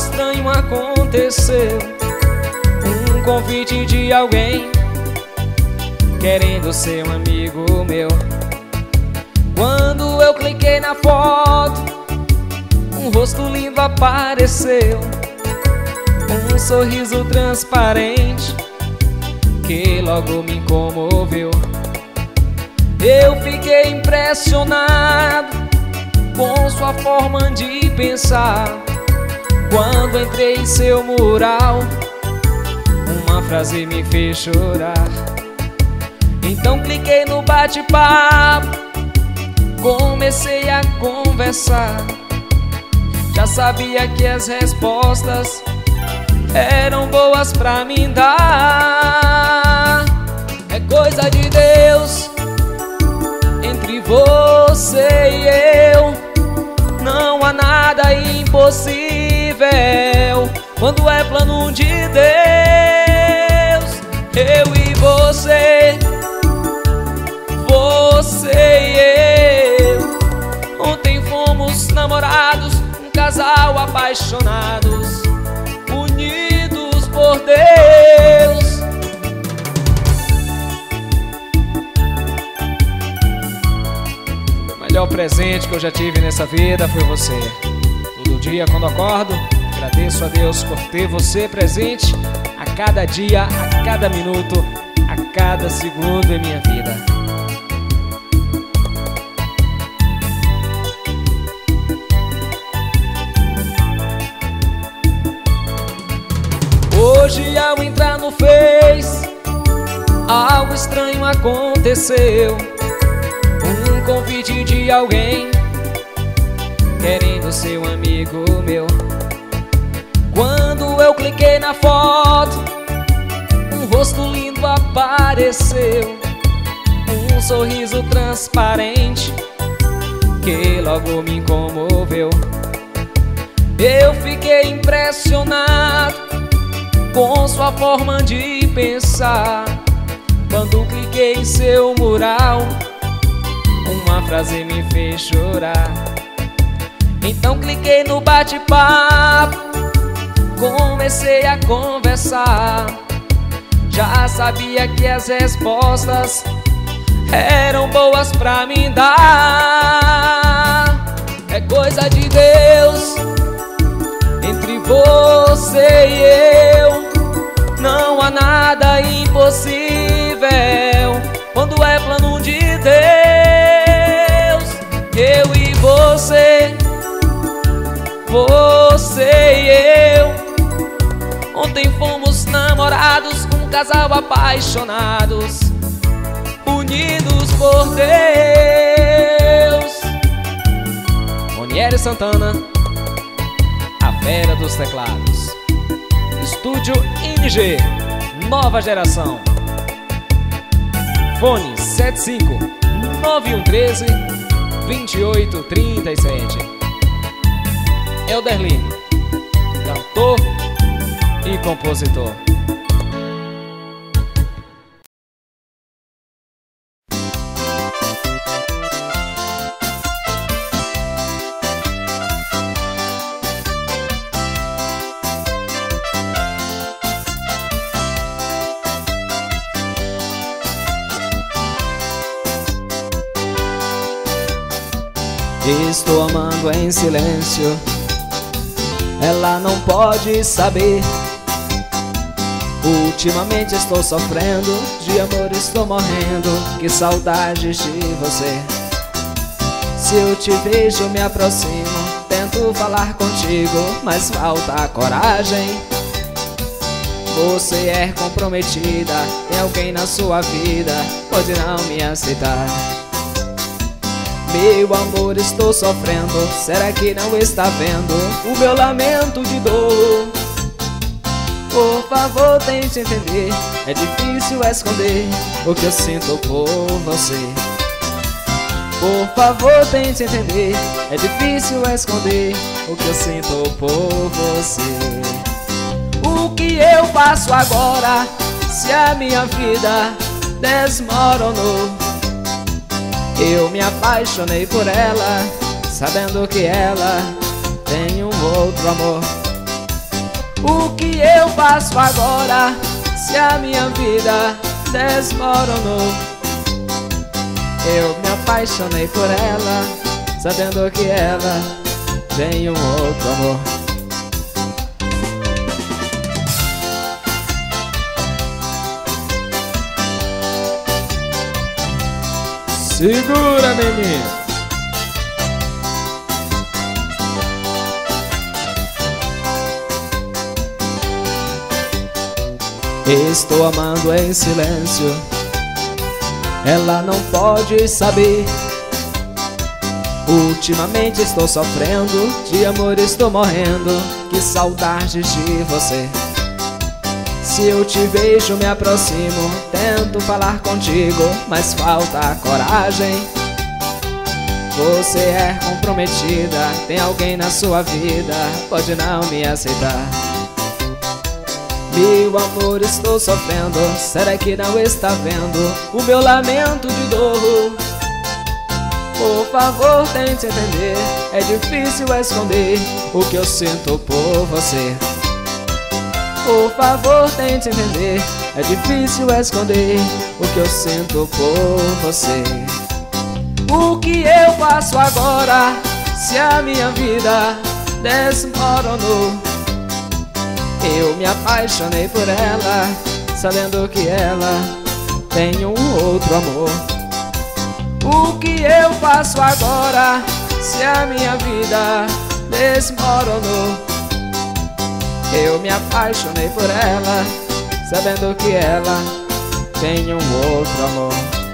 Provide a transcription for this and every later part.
estranho aconteceu. Um convite de alguém querendo ser um amigo meu. Quando eu cliquei na foto, um rosto lindo apareceu, um sorriso transparente que logo me comoveu. Eu fiquei impressionado com sua forma de pensar. Quando entrei em seu mural, uma frase me fez chorar. Então cliquei no bate-papo, comecei a conversar. Já sabia que as respostas eram boas pra mim dar. É coisa de Deus entre você e eu. Não há nada impossível quando é plano de Deus. Eu e você, você e eu. Ontem fomos namorados, um casal apaixonados, unidos por Deus. O melhor presente que eu já tive nessa vida foi você. Todo dia quando acordo, agradeço a Deus por ter você presente a cada dia, a cada minuto, a cada segundo em minha vida. Hoje ao entrar no Face, algo estranho aconteceu. Um convite de alguém querendo ser um amigo meu. Quando eu cliquei na foto, um rosto lindo apareceu, um sorriso transparente que logo me comoveu. Eu fiquei impressionado com sua forma de pensar. Quando cliquei em seu mural, uma frase me fez chorar. Então cliquei no bate-papo, comecei a conversar. Já sabia que as respostas eram boas pra mim dar. É coisa de Deus entre você e eu. Não há nada impossível quando é plano de Deus. Eu e você, você e eu. Ontem fomos namorados, um casal apaixonados, unidos por Deus. Moniere Santana, a fera dos teclados. Estúdio NG, nova geração. Fone 75-9113-2837. Elder Lima, cantor e compositor. Estou amando em silêncio, ela não pode saber. Ultimamente estou sofrendo, de amor estou morrendo, que saudades de você. Se eu te vejo me aproximo, tento falar contigo, mas falta a coragem. Você é comprometida, tem alguém na sua vida, pode não me aceitar. Meu amor, estou sofrendo, será que não está vendo o meu lamento de dor? Por favor, tente entender, é difícil esconder o que eu sinto por você. Por favor, tente entender, é difícil esconder o que eu sinto por você. O que eu faço agora, se a minha vida desmoronou? Eu me apaixonei por ela, sabendo que ela tem um outro amor. O que eu faço agora se a minha vida desmoronou? Eu me apaixonei por ela, sabendo que ela tem um outro amor. Segura, menino. Estou amando em silêncio, ela não pode saber. Ultimamente estou sofrendo, de amor estou morrendo, que saudade de você. Se eu te vejo me aproximo, tento falar contigo, mas falta coragem. Você é comprometida, tem alguém na sua vida, pode não me aceitar. Meu amor, estou sofrendo, será que não está vendo o meu lamento de dor? Por favor, tente entender, é difícil esconder o que eu sinto por você. Por favor, tente entender, é difícil esconder o que eu sinto por você. O que eu faço agora se a minha vida desmoronou? Eu me apaixonei por ela, sabendo que ela tem um outro amor. O que eu faço agora se a minha vida desmoronou? Eu me apaixonei por ela, sabendo que ela tem um outro amor.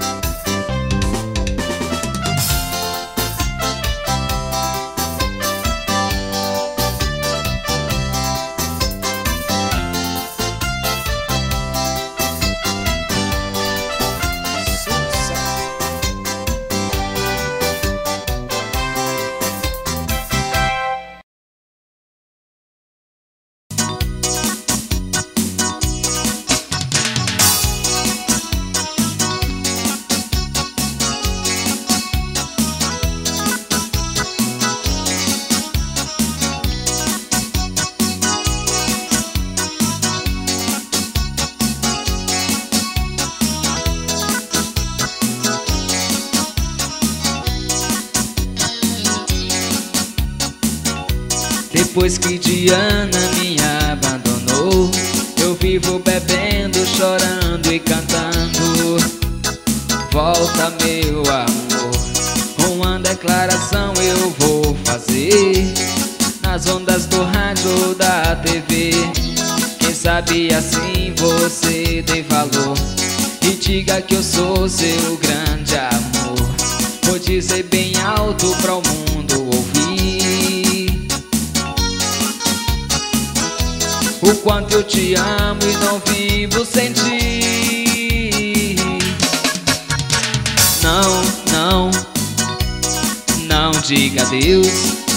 Depois que Diana me abandonou, eu vivo bebendo, chorando e cantando. Volta, meu amor, uma declaração eu vou fazer nas ondas do rádio ou da TV. Quem sabe assim você dê valor e diga que eu sou seu grande amor. Vou dizer bem alto pra o mundo ouvir o quanto eu te amo e não vivo sem ti. Não, não, não diga adeus.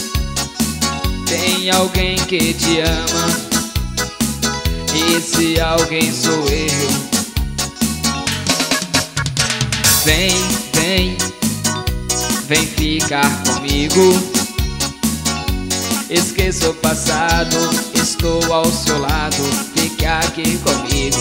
Tem alguém que te ama, esse alguém sou eu. Vem, vem, vem ficar comigo. Esqueça o passado, estou ao seu lado, fica aqui comigo.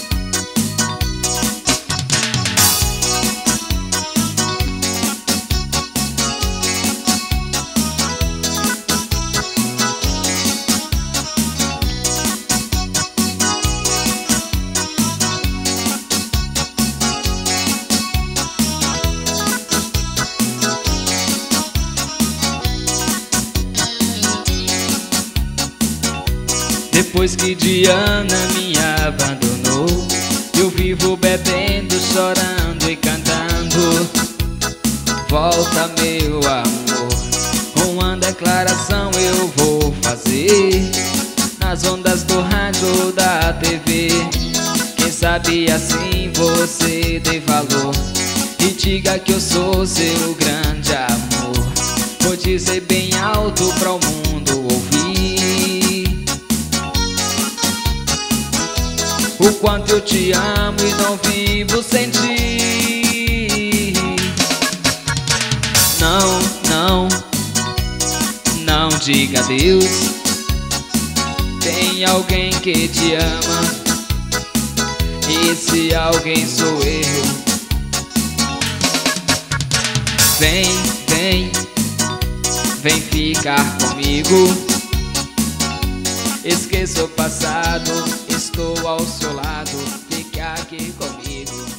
Depois que Diana me abandonou, eu vivo bebendo, chorando e cantando. Volta, meu amor, uma declaração eu vou fazer nas ondas do rádio ou da TV. Quem sabe assim você dê valor e diga que eu sou seu grande amor. Vou dizer bem alto pra o mundo ouvir o quanto eu te amo e não vivo sem ti. Não, não, não diga adeus. Tem Tem alguém que te ama, e esse alguém sou eu. Vem, vem, vem ficar comigo. Esqueça o passado, estou ao seu lado. Fique aqui comigo.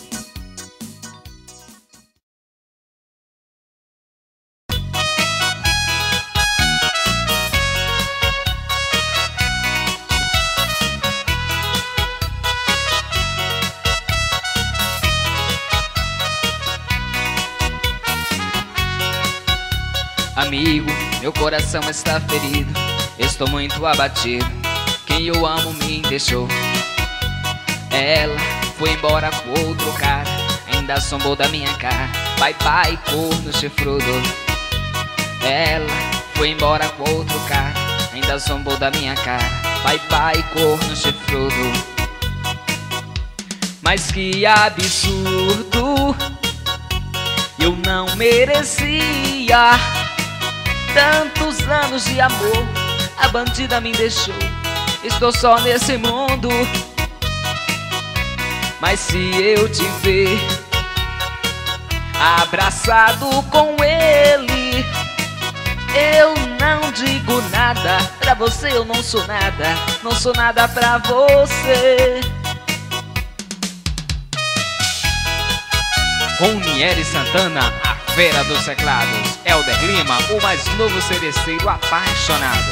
Amigo, meu coração está ferido, estou muito abatido. Quem eu amo me deixou. Ela foi embora com outro cara, ainda zombou da minha cara. Bye bye, corno chifrudo. Ela foi embora com outro cara, ainda zombou da minha cara. Bye bye, corno chifrudo. Mas que absurdo, eu não merecia tantos anos de amor. A bandida me deixou, estou só nesse mundo. Mas se eu te ver abraçado com ele, eu não digo nada. Pra você eu não sou nada, não sou nada pra você. Ronieri Santana, a fera dos teclados. Helder Lima, o mais novo seresteiro apaixonado.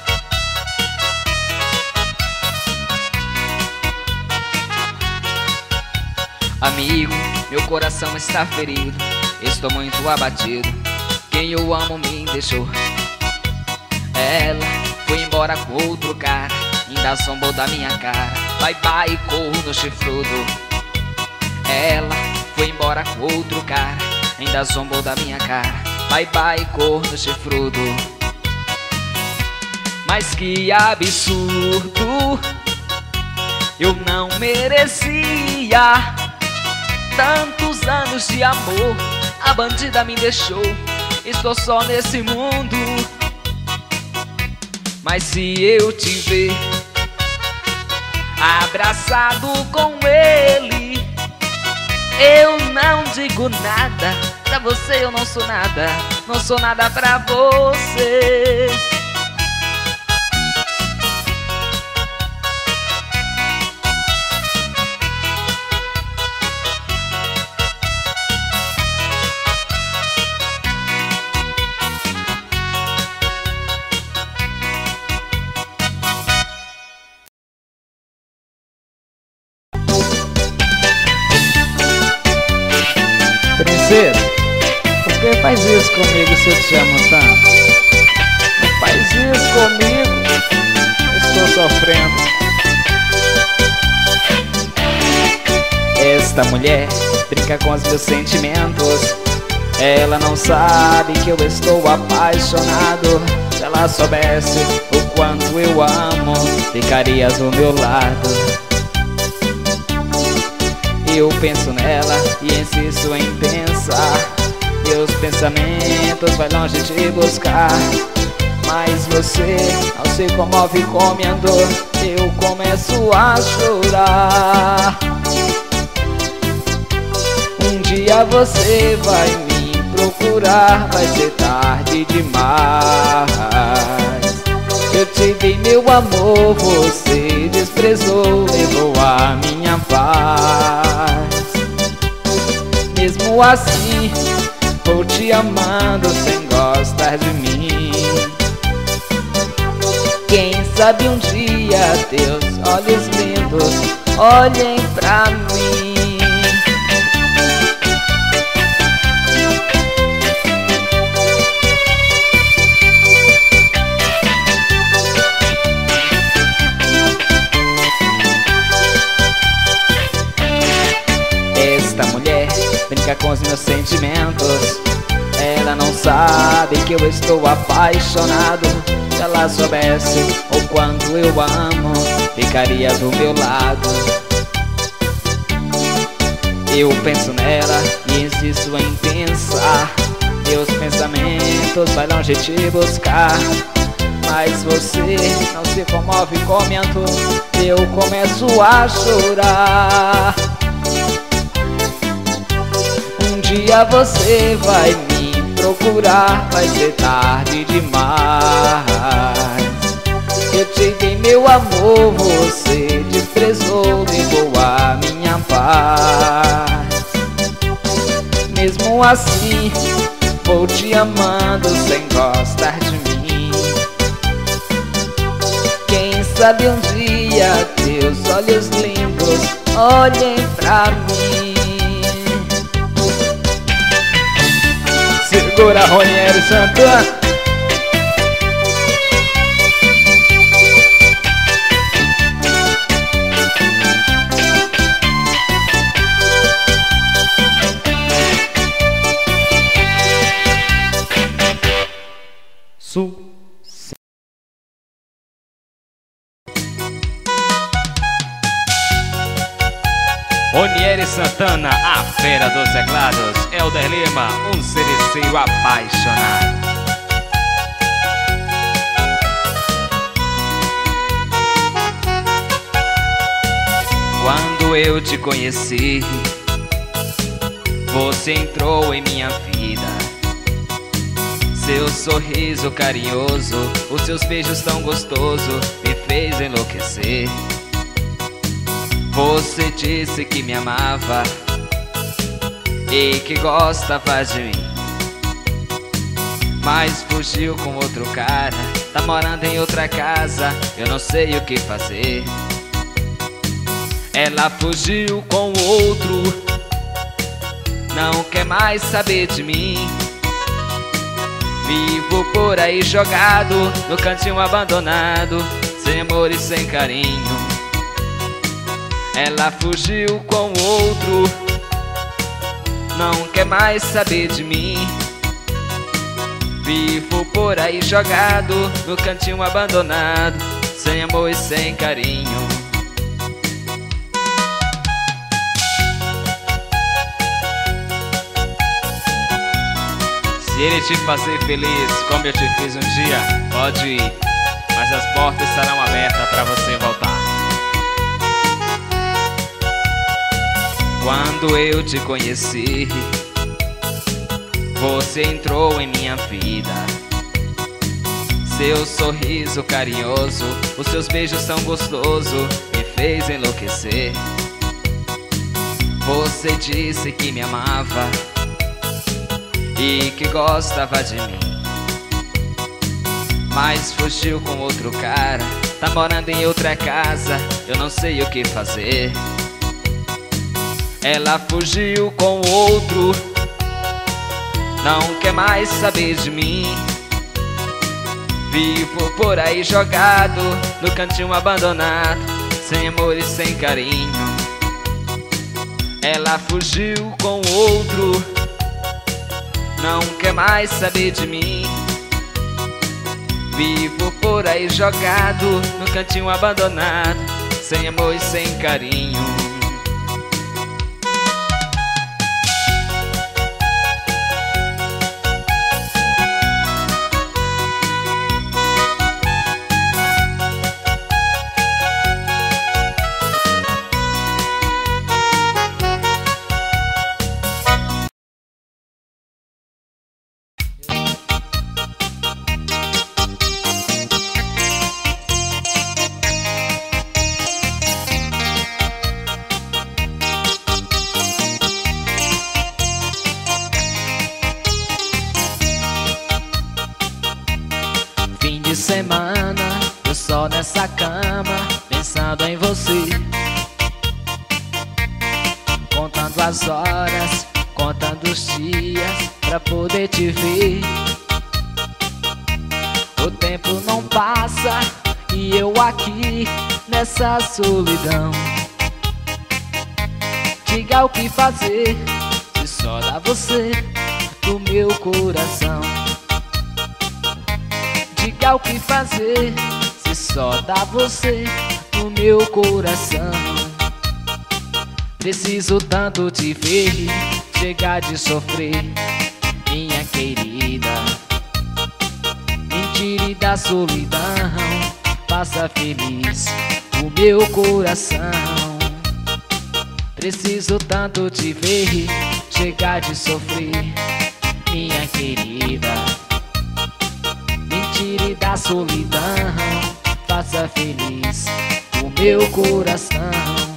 Amigo, meu coração está ferido, estou muito abatido. Quem eu amo me deixou. Ela foi embora com outro cara, ainda zombou da minha cara. Bye bye, corno chifrudo. Ela foi embora com outro cara, ainda zombou da minha cara. Bye bye, corno chifrudo. Mas que absurdo, eu não merecia tantos anos de amor. A bandida me deixou, estou só nesse mundo. Mas se eu te ver abraçado com ele, eu não digo nada. Pra você eu não sou nada, não sou nada pra você. Princesa, por que faz isso comigo se eu te amo tanto? Não faz isso comigo, estou sofrendo. Esta mulher brinca com os meus sentimentos. Ela não sabe que eu estou apaixonado. Se ela soubesse o quanto eu amo, ficaria do meu lado. Eu penso nela e insisto em pensar. Meus pensamentos vai longe de buscar. Mas você não se comove com minha dor. Eu começo a chorar. Um dia você vai me procurar, vai ser tarde demais. Eu te dei meu amor, você desprezou, levou a minha paz. Mesmo assim, vou te amando sem gostar de mim. Quem sabe um dia teus olhos lindos olhem pra mim. Esta mulher brinca com os meus sentimentos. Ela não sabe que eu estou apaixonado. Se ela soubesse o quanto eu amo, ficaria do meu lado. Eu penso nela e insisto em pensar. Meus pensamentos vai longe te buscar. Mas você não se comove com minha dor, eu começo a chorar. Um dia você vai me procurar, vai ser tarde demais. Eu te dei meu amor, você desprezou, levou a minha paz. Mesmo assim, vou te amando sem gostar de mim. Quem sabe um dia teus olhos lindos olhem pra mim. Segura, Ronieri Santana. Ronieri Santana, a fera dos teclados. Helder Lima, um sericeiro apaixonado. Quando eu te conheci, você entrou em minha vida. Seu sorriso carinhoso, os seus beijos tão gostosos me fez enlouquecer. Você disse que me amava e que gostava de mim, mas fugiu com outro cara, tá morando em outra casa, eu não sei o que fazer. Ela fugiu com outro, não quer mais saber de mim. Vivo por aí jogado, no cantinho abandonado, sem amor e sem carinho. Ela fugiu com outro, não quer mais saber de mim. Vivo por aí jogado, no cantinho abandonado, sem amor e sem carinho. Se ele te fazer feliz como eu te fiz um dia, pode ir, mas as portas estarão abertas para você voltar. Quando eu te conheci, você entrou em minha vida. Seu sorriso carinhoso, os seus beijos tão gostosos me fez enlouquecer. Você disse que me amava e que gostava de mim, mas fugiu com outro cara, tá morando em outra casa, eu não sei o que fazer. Ela fugiu com outro, não quer mais saber de mim. Vivo por aí jogado, no cantinho abandonado, sem amor e sem carinho. Ela fugiu com outro, não quer mais saber de mim. Vivo por aí jogado, no cantinho abandonado, sem amor e sem carinho. Semana, eu só nessa cama, pensando em você, contando as horas, contando os dias, pra poder te ver. O tempo não passa e eu aqui nessa solidão. Diga o que fazer, se só dá você do meu coração. Diga o que fazer, se só dá você no meu coração. Preciso tanto te ver, chegar de sofrer, minha querida. Mentira e tire da solidão, faça feliz o meu coração. Preciso tanto te ver, chegar de sofrer, minha querida. Me tire da solidão, faça feliz o meu coração.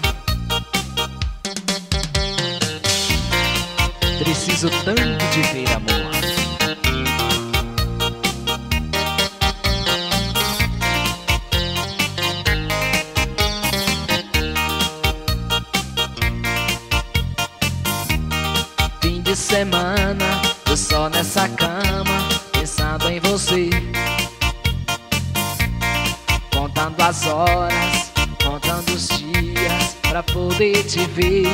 Preciso tanto te ver, amor. Fim de semana, tô só nessa cama, pensando em você. Contando as horas, contando os dias, pra poder te ver.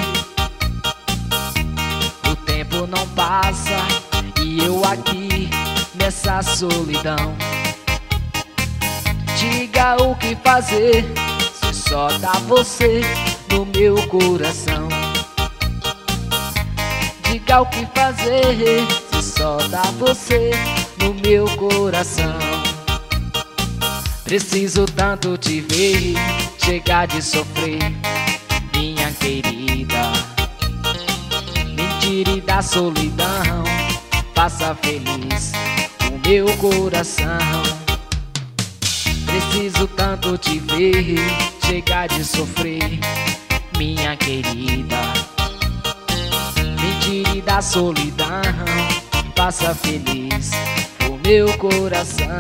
O tempo não passa e eu aqui nessa solidão. Diga o que fazer, se só dá você no meu coração. Diga o que fazer, se só dá você no meu coração. Preciso tanto te ver, chegar de sofrer, minha querida. Me tire da solidão, faça feliz o meu coração. Preciso tanto te ver, chegar de sofrer, minha querida. Me tire da solidão, faça feliz o meu coração.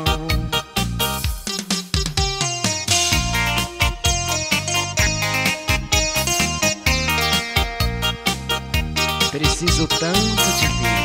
Preciso tanto te ver.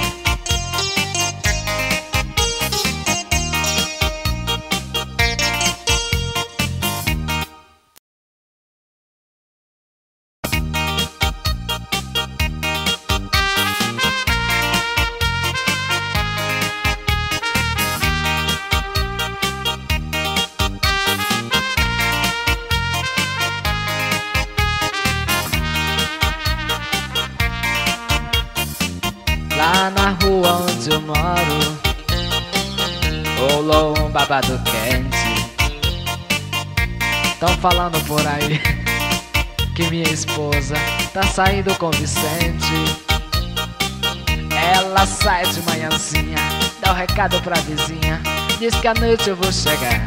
Lá na rua onde eu moro, rolou um babado quente. Tão falando por aí que minha esposa tá saindo com Vicente. Ela sai de manhãzinha, dá um recado pra vizinha, diz que à noite eu vou chegar.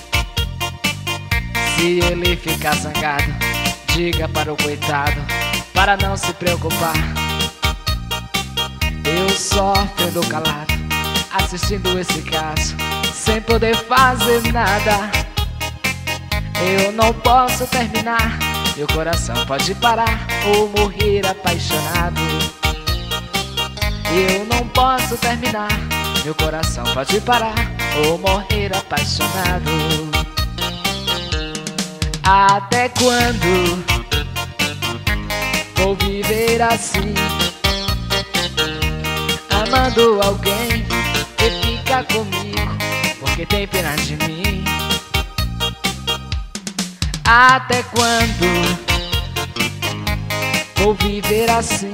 Se ele ficar zangado, diga para o coitado, para não se preocupar. Eu sofrendo calado, assistindo esse caso, sem poder fazer nada. Eu não posso terminar, meu coração pode parar ou morrer apaixonado. Eu não posso terminar, meu coração pode parar ou morrer apaixonado. Até quando vou viver assim, amando alguém que fica comigo porque tem pena de mim? Até quando vou viver assim,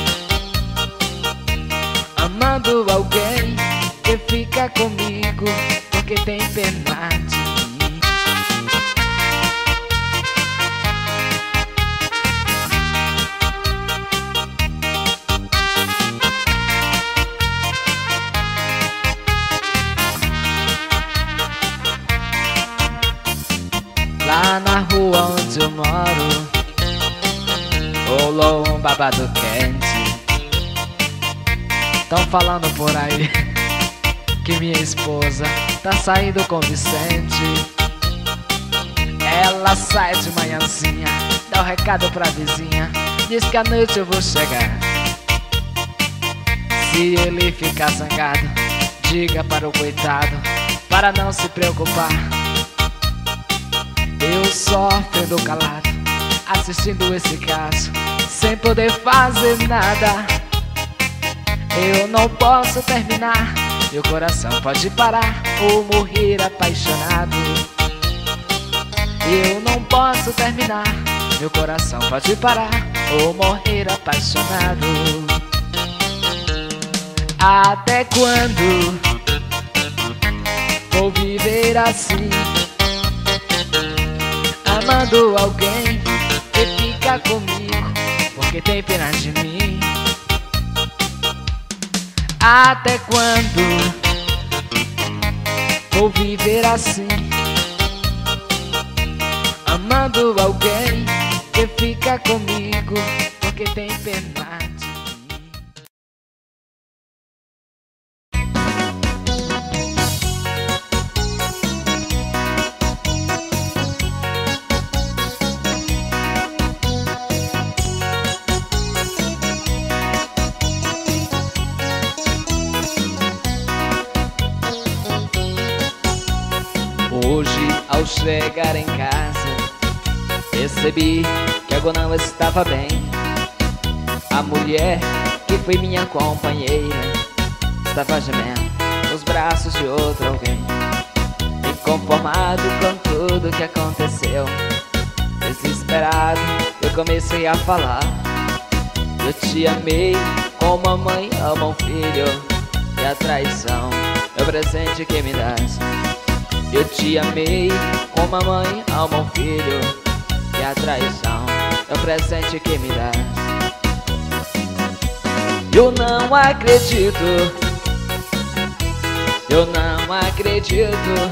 amando alguém que fica comigo porque tem pena de mim? Lá na rua onde eu moro, rolou um babado quente. Tão falando por aí que minha esposa tá saindo com Vicente. Ela sai de manhãzinha, dá um recado pra vizinha, diz que à noite eu vou chegar. Se ele ficar zangado, diga para o coitado, para não se preocupar. Eu sofrendo calado, assistindo esse caso, sem poder fazer nada. Eu não posso terminar, meu coração pode parar ou morrer apaixonado. Eu não posso terminar, meu coração pode parar ou morrer apaixonado. Até quando vou viver assim, amando alguém que fica comigo porque tem pena de mim. Até quando vou viver assim, amando alguém que fica comigo porque tem pena de mim? Hoje, ao chegar em casa, percebi que algo não estava bem. A mulher que foi minha companheira estava gemendo nos braços de outro alguém. Inconformado com tudo que aconteceu, desesperado, eu comecei a falar: eu te amei como a mãe ama um filho, e a traição é o presente que me dás. Eu te amei como a mãe ama um filho, e a traição é o presente que me dás. Eu não acredito, eu não acredito,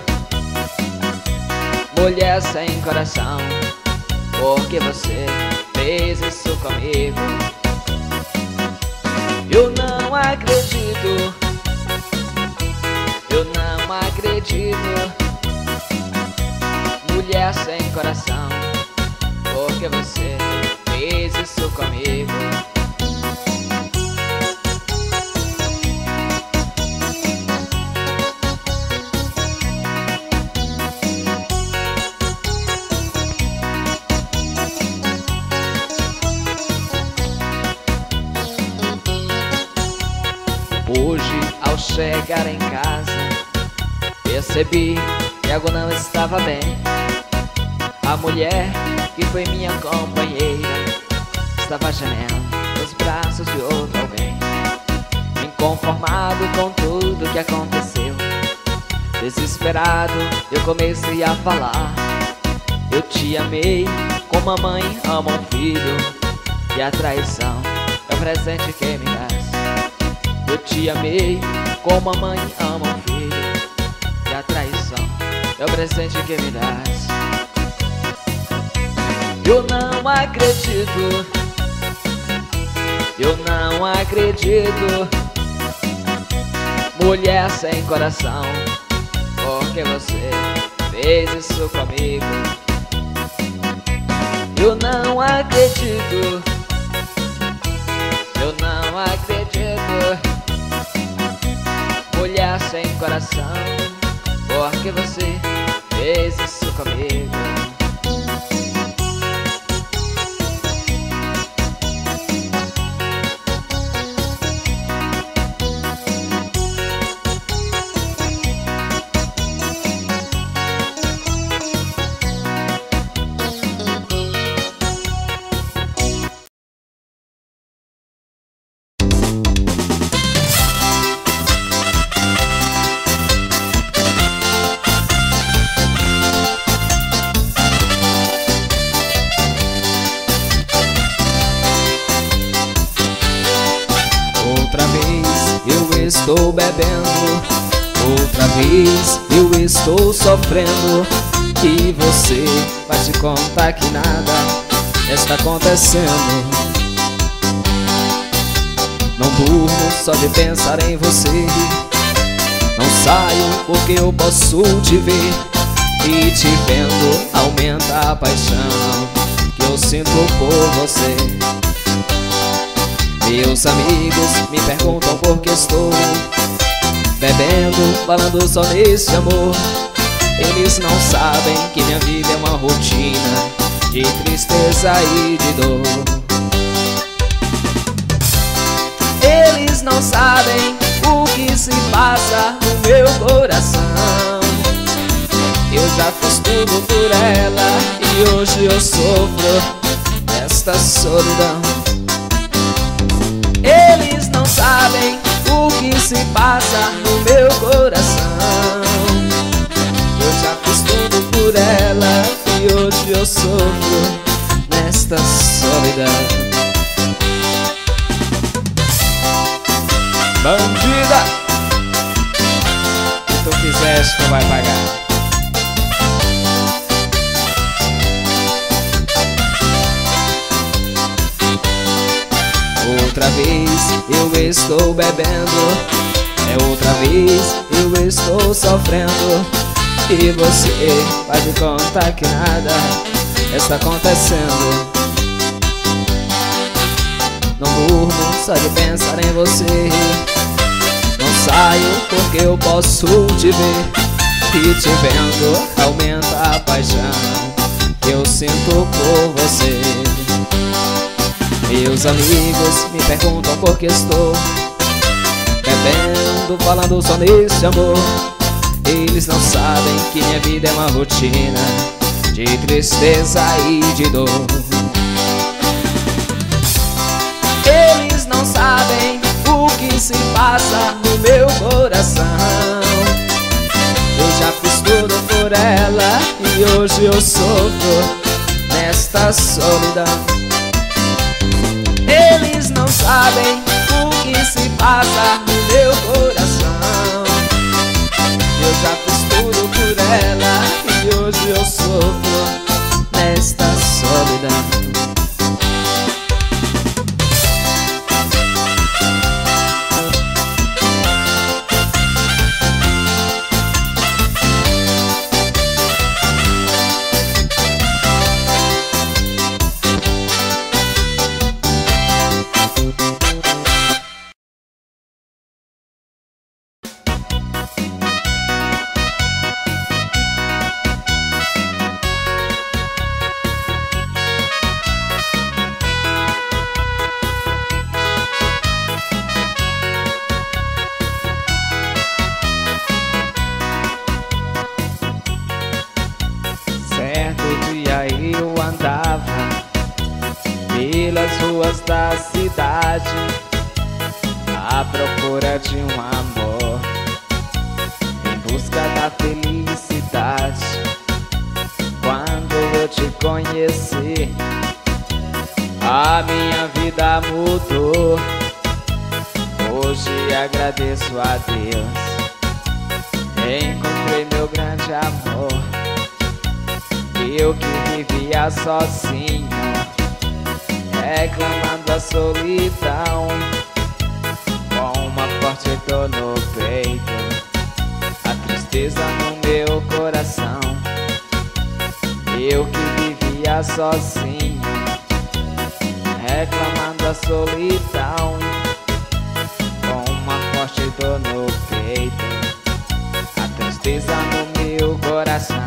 mulher sem coração, porque você fez isso comigo. Eu não acredito, eu não acredito, mulher sem coração, porque você fez isso comigo. Hoje, ao chegar em casa, percebi que algo não estava bem. A mulher que foi minha companheira estava gemendo nos braços de outro alguém. Inconformado com tudo que aconteceu, desesperado, eu comecei a falar: eu te amei como a mãe ama um filho, e a traição é o presente que me dás. Eu te amei como a mãe ama um filho, e a traição é o presente que me dás. Eu não acredito, eu não acredito, mulher sem coração, porque você fez isso comigo. Eu não acredito, eu não acredito, mulher sem coração, porque você fez isso comigo. Estou bebendo, outra vez eu estou sofrendo, e você vai te contar que nada está acontecendo. Não durmo só de pensar em você, não saio porque eu posso te ver, e te vendo aumenta a paixão que eu sinto por você. Meus amigos me perguntam por que estou bebendo, falando só nesse amor. Eles não sabem que minha vida é uma rotina de tristeza e de dor. Eles não sabem o que se passa no meu coração. Eu já fiz tudo por ela e hoje eu sofro desta solidão. Eles não sabem o que se passa no meu coração. por ela e hoje eu sofro nesta solidão. Bandida, se tu fizeste, tu vai pagar. Outra vez eu estou bebendo, é outra vez eu estou sofrendo, e você vai me contar que nada está acontecendo. Não durmo só de pensar em você, não saio porque eu posso te ver, e te vendo aumenta a paixão que eu sinto por você. Meus amigos me perguntam por que estou bebendo, falando só nesse amor. Eles não sabem que minha vida é uma rotina de tristeza e de dor. Eles não sabem o que se passa no meu coração. Eu já fiz tudo por ela e hoje eu sofro nesta solidão. Eles não sabem o que se passa no meu coração. Eu já fiz tudo por ela e hoje eu sofro nesta solidão. Eu andava pelas ruas da cidade à procura de um amor, em busca da felicidade. Quando eu te conheci, a minha vida mudou. Hoje agradeço a Deus, encontrei meu grande amor. Eu que vivia sozinho, reclamando a solidão, com uma forte dor no peito, a tristeza no meu coração. Eu que vivia sozinho, reclamando a solidão, com uma forte dor no peito, a tristeza no meu coração.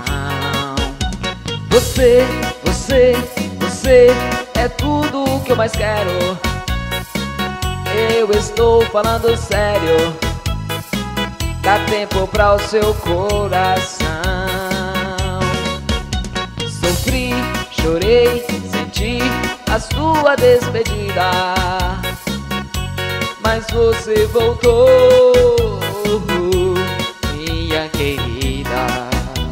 Você é tudo o que eu mais quero. Eu estou falando sério. Dá tempo pra o seu coração. Sofri, chorei, senti a sua despedida, mas você voltou, minha querida.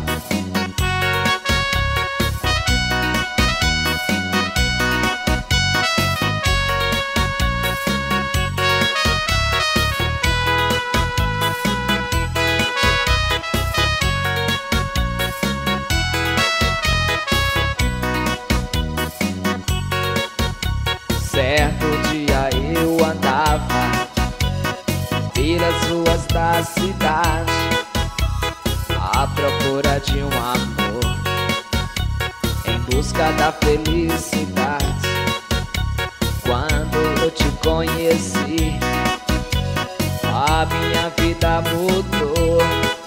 Certo dia eu andava pelas ruas da cidade à procura de um amor, em busca da felicidade. Quando eu te conheci, a minha vida mudou.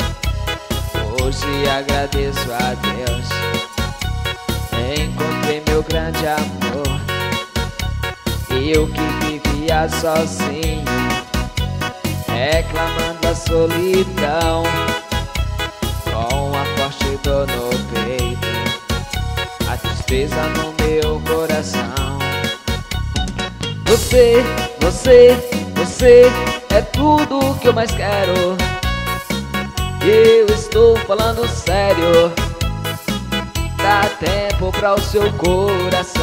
Hoje agradeço a Deus, encontrei meu grande amor. Eu que vivia sozinho, reclamando a solidão, com a forte dor no peito, a tristeza no meu coração. Você é tudo que eu mais quero. Eu estou falando sério. Dá tempo para o seu coração.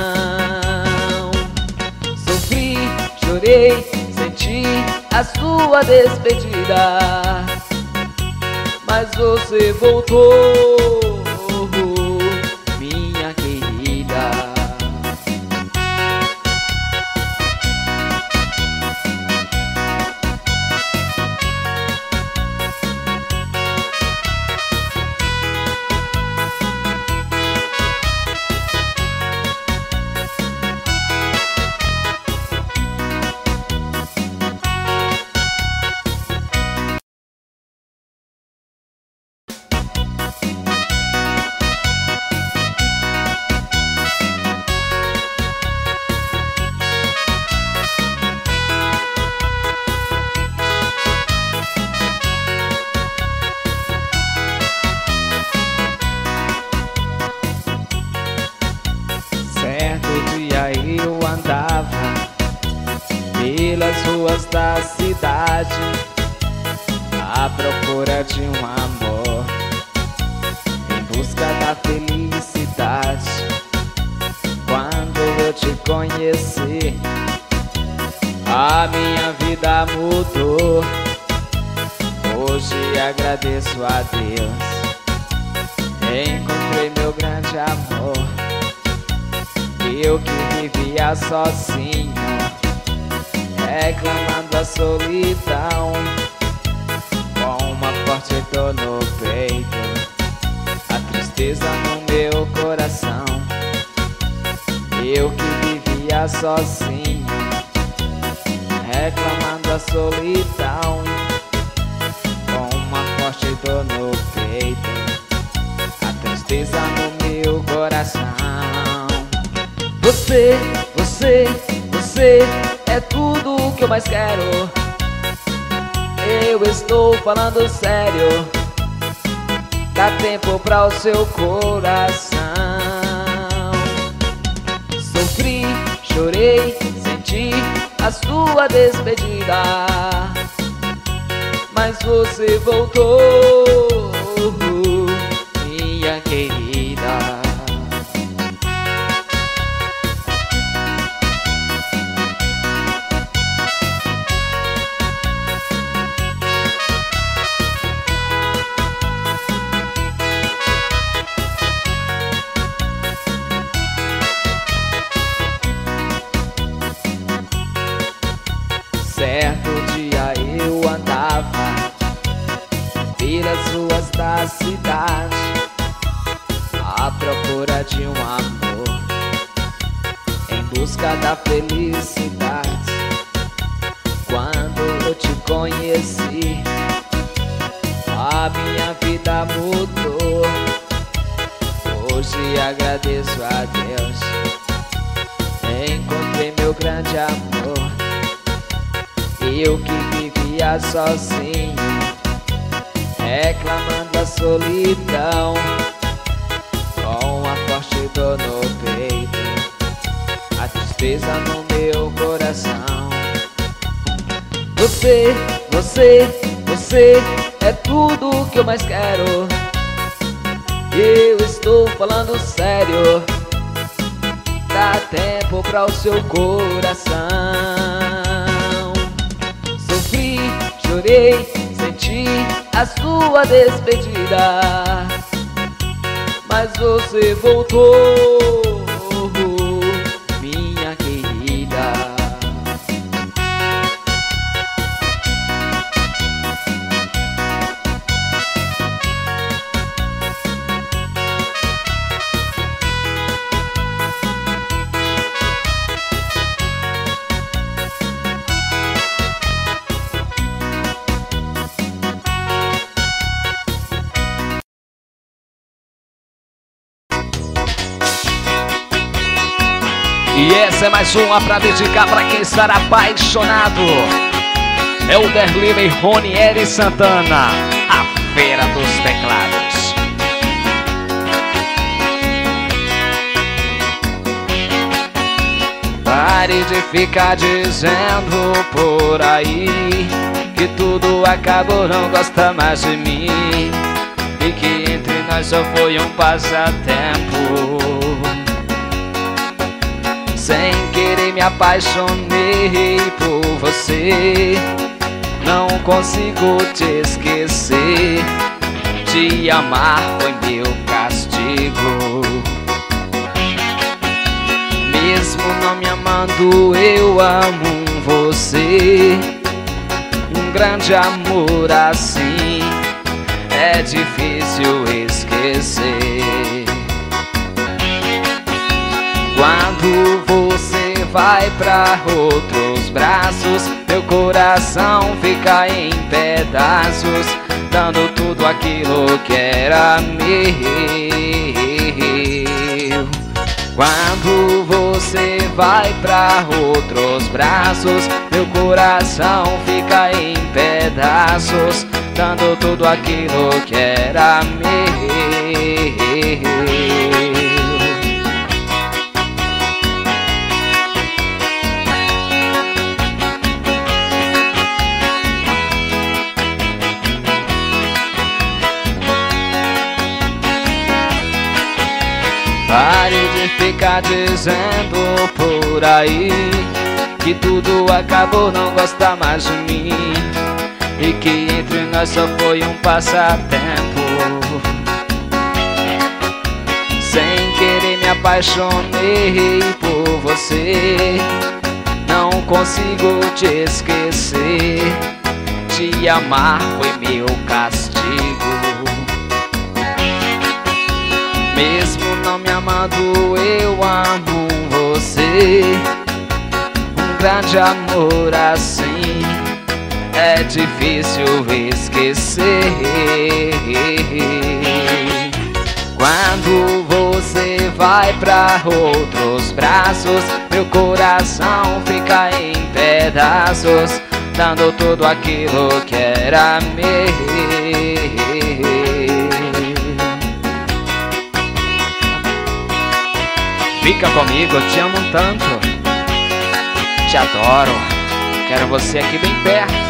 Sofri, chorei, senti a sua despedida, mas você voltou, minha querida. Eu andava pelas ruas da cidade à procura de um amor, em busca da felicidade. Quando eu te conheci, a minha vida mudou. Hoje agradeço a Deus, encontrei meu grande amor. Eu que vivia sozinho, reclamando a solidão, com uma forte dor no peito, a tristeza no meu coração. Eu que vivia sozinho, reclamando a solidão, com uma forte dor no peito, a tristeza no meu coração. Você é tudo o que eu mais quero. Eu estou falando sério. Dá tempo para o seu coração. Sofri, chorei, senti a sua despedida, mas você voltou, minha querida. Certo dia eu andava pelas ruas da cidade à procura de um amor, em busca da felicidade. Quando eu te conheci, a minha vida mudou. Hoje agradeço a Deus, encontrei meu grande amor. Eu que vivia sozinho, reclamando a solidão, com a forte dor no peito, a tristeza no meu coração. Você é tudo que eu mais quero. Eu estou falando sério. Dá tempo para o seu coração. Sofri, chorei, senti a sua despedida, mas você voltou, minha querida. E essa é mais uma pra dedicar pra quem está apaixonado. Elder Lima e Ronieri Santana, a Feira dos Teclados. Pare de ficar dizendo por aí que tudo acabou, não gosta mais de mim. e que entre nós só foi um passatempo. Sem querer me apaixonei por você, não consigo te esquecer. Te amar foi meu castigo. Mesmo não me amando, eu amo você. Um grande amor assim é difícil esquecer. Quando você vai pra outros braços, meu coração fica em pedaços, dando tudo aquilo que era meu. Quando você vai pra outros braços, meu coração fica em pedaços, dando tudo aquilo que era meu. Pare de ficar dizendo por aí que tudo acabou, não gosta mais de mim, e que entre nós só foi um passatempo. Sem querer me apaixonei por você, não consigo te esquecer. Te amar foi meu castigo. Mesmo não me amando, eu amo você. Um grande amor assim é difícil esquecer. Quando você vai pra outros braços, meu coração fica em pedaços, dando tudo aquilo que era meu. Fica comigo, eu te amo tanto, te adoro, quero você aqui bem perto.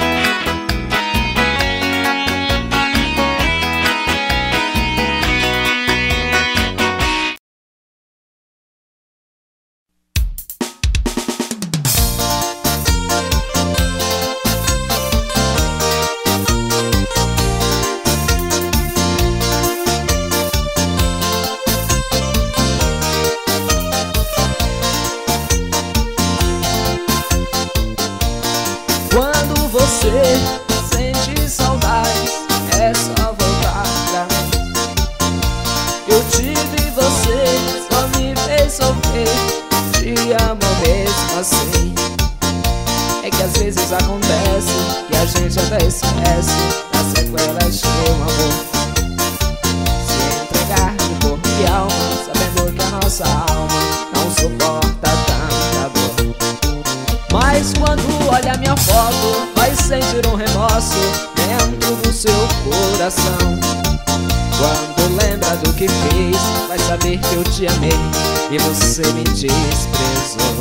Você sente saudades, é só voltar pra mim. Eu tive você, só me fez sofrer. Te amo mesmo assim. É que às vezes acontece que a gente até esquece das sequelas de um amor. Se entregar de corpo e alma, sabendo que a nossa alma não suporta tanta dor. Mas quando olha minha foto, vai sentir um remorso dentro do seu coração. Quando lembra do que fez, vai saber que eu te amei e você me desprezou.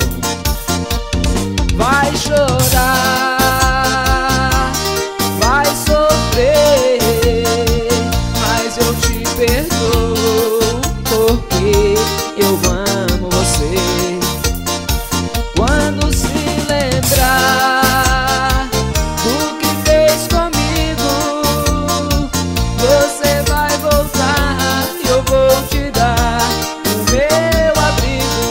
Vai chorar, vai sofrer, mas eu te perdoo, porque eu amo você. Quando se lembrar do que fez comigo, você vai voltar e eu vou te dar o meu abrigo.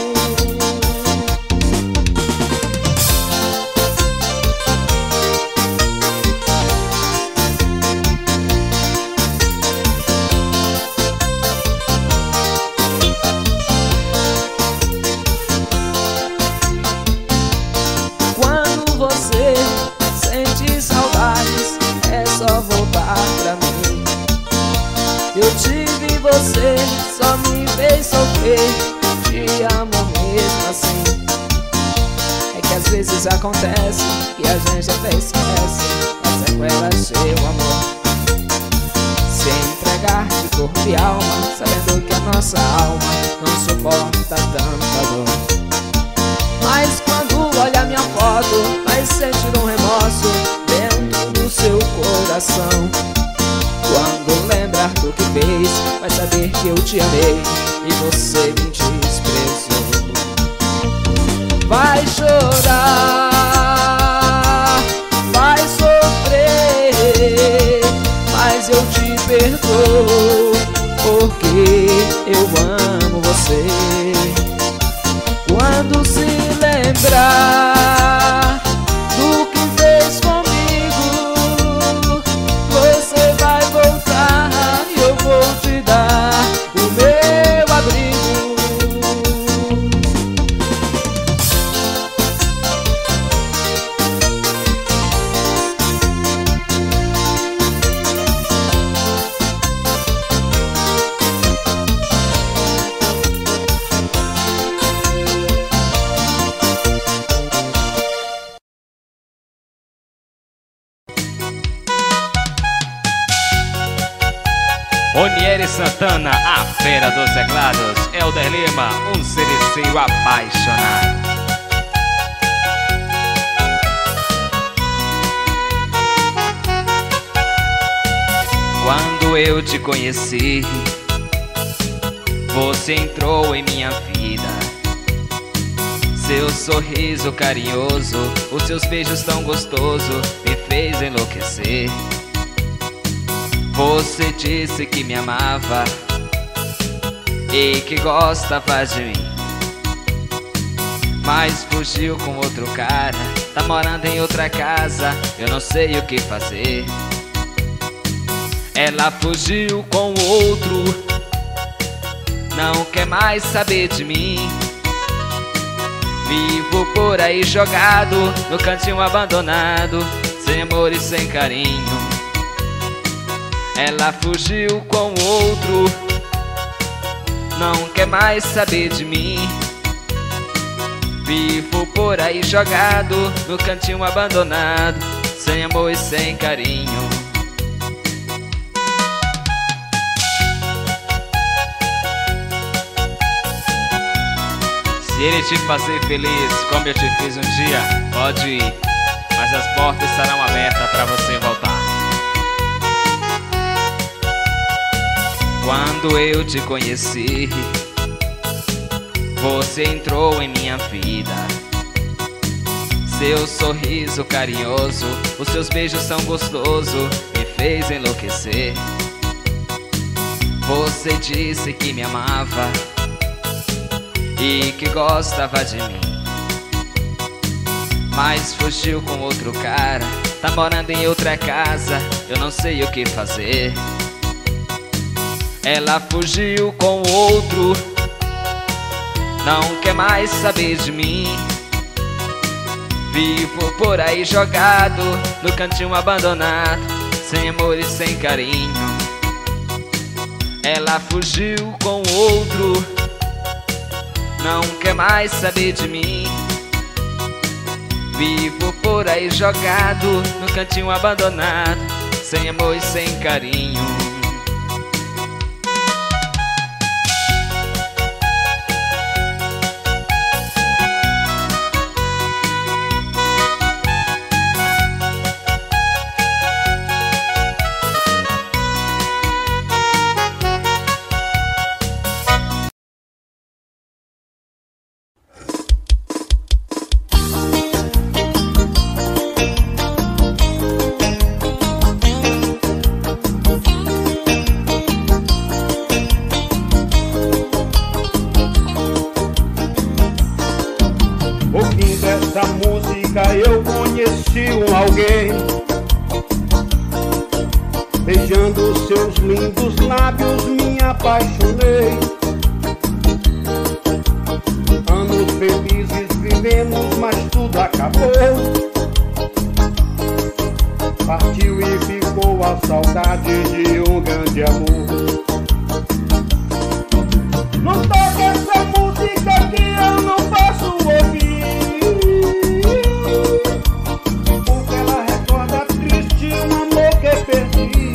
Você sente saudades, é só voltar pra mim. Eu tive você, só me fez sofrer. Te amo mesmo assim. É que às vezes acontece que a gente até esquece as sequelas de seu amor. Se entregar de corpo e alma, sabendo que a nossa alma não suporta tanta dor. Mas quando olha minha foto, vai sentir um remorso dentro do seu coração. Quando lembrar do que fez, te amei e você me desprezou. Vai chorar, vai sofrer, mas eu te perdoo, porque eu amo você. Quando se lembrar do que fez comigo, você vai voltar e eu vou te dar o meu abrigo. Onieri Santana, a Feira dos Teclados. Elder Lima, um sericeiro apaixonado. Quando eu te conheci, você entrou em minha vida. Seu sorriso carinhoso, os seus beijos tão gostosos me fez enlouquecer. Você disse que me amava e que gostava de mim, mas fugiu com outro cara, tá morando em outra casa, eu não sei o que fazer. Ela fugiu com outro, não quer mais saber de mim. Vivo por aí jogado, no cantinho abandonado, sem amor e sem carinho. Ela fugiu com outro, não quer mais saber de mim. Vivo por aí jogado, no cantinho abandonado, sem amor e sem carinho. Se ele te fazer feliz como eu te fiz um dia, pode ir, mas as portas estarão abertas para você voltar. Quando eu te conheci, você entrou em minha vida. Seu sorriso carinhoso, os seus beijos tão gostosos, me fez enlouquecer. Você disse que me amava e que gostava de mim, mas fugiu com outro cara, tá morando em outra casa, eu não sei o que fazer. Ela fugiu com outro, não quer mais saber de mim. Vivo por aí jogado, no cantinho abandonado, sem amor e sem carinho. Ela fugiu com outro, não quer mais saber de mim. Vivo por aí jogado, no cantinho abandonado, sem amor e sem carinho. Essa música eu conheci alguém, beijando seus lindos lábios me apaixonei. Anos felizes vivemos, mas tudo acabou. Partiu e ficou a saudade de um grande amor. Não toca essa música que eu não posso ouvir, porque ela recorda triste um amor que perdi.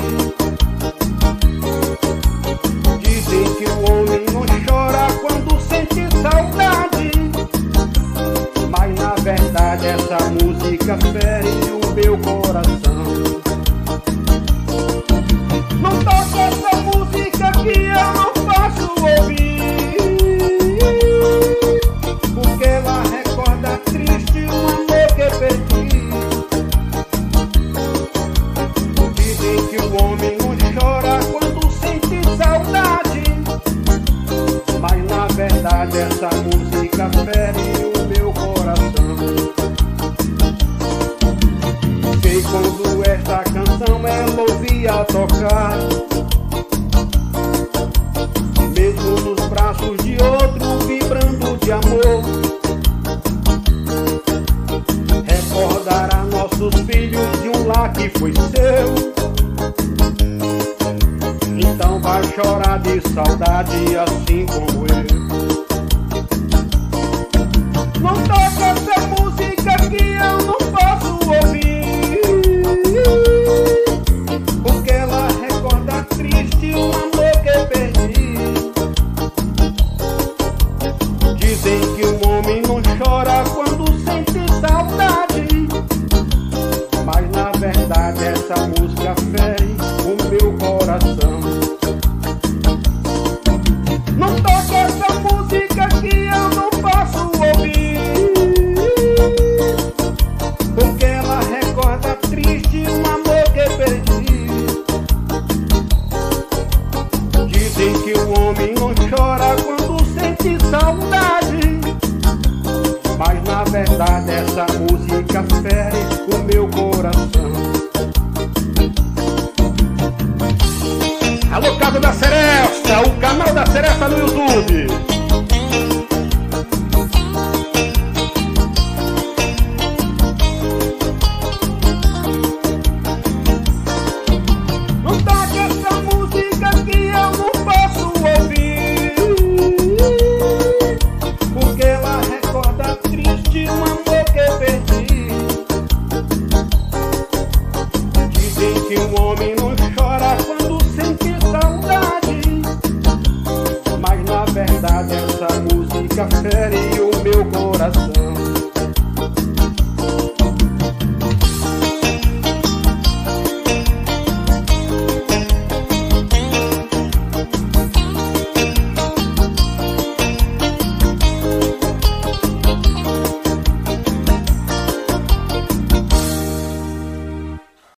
Dizem que o homem não chora quando sente saudade, mas na verdade essa música fere o meu coração. Não toca essa música que eu não posso música fere o meu coração. Sei quando esta canção ela ouvia tocar, mesmo nos braços de outro vibrando de amor, recordará nossos filhos de um lar que foi seu. Então vai chorar de saudade assim como eu. Não toca essa música que eu não posso ouvir, porque ela recorda triste um amor que perdi. Dizem que o homem não chora quando sente saudade, mas na verdade essa música fere o meu coração. Não toca essa música que eu não posso ouvir, porque ela recorda triste um amor que perdi. Dizem que o homem não chora quando sente saudade, mas na verdade essa música fere o meu coração. Alô, Casa da Seresta, o canal da Seresta no YouTube. Não toque essa música que eu não posso ouvir, porque ela recorda triste um amor que perdi. Dizem que o homem não chora quando sente saudade, mas na verdade essa música fere o meu coração.